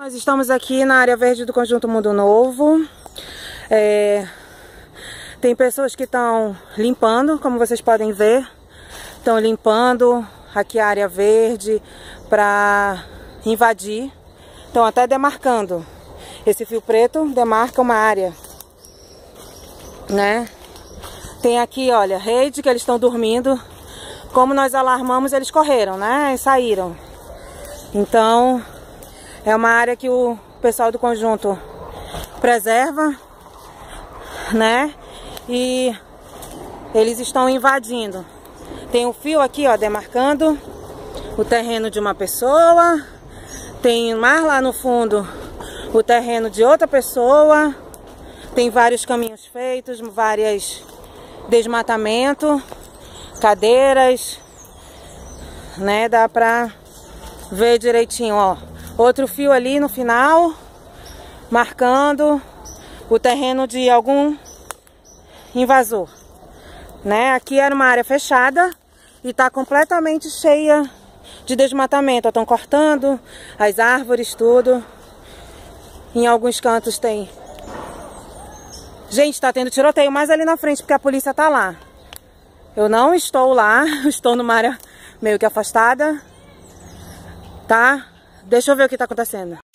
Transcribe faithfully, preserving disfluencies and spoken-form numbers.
Nós estamos aqui na área verde do Conjunto Mundo Novo. É, tem pessoas que estão limpando, como vocês podem ver. Estão limpando aqui a área verde para invadir. Estão até demarcando. Esse fio preto demarca uma área, né? Tem aqui, olha, rede que eles estão dormindo. Como nós alarmamos, eles correram, né? E saíram. Então, é uma área que o pessoal do conjunto preserva, né? E eles estão invadindo. Tem um fio aqui, ó, demarcando o terreno de uma pessoa. Tem mais lá no fundo o terreno de outra pessoa. Tem vários caminhos feitos, várias desmatamento, cadeiras, né? Dá pra ver direitinho, ó. Outro fio ali no final, marcando o terreno de algum invasor, né? Aqui era uma área fechada e tá completamente cheia de desmatamento. Estão cortando as árvores, tudo. Em alguns cantos tem. Gente, tá tendo tiroteio mais ali na frente porque a polícia tá lá. Eu não estou lá, estou numa área meio que afastada, tá? Deixa eu ver o que tá acontecendo.